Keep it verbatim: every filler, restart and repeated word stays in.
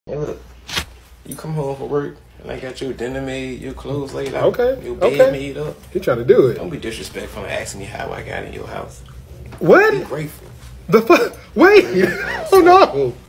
Hey, look, you come home from work and I got your dinner made, your clothes laid out, Okay. your bed okay. made up. He trying to do it. Don't be disrespectful and asking me how I got in your house. What? Be grateful. The fuck? Wait. Oh no.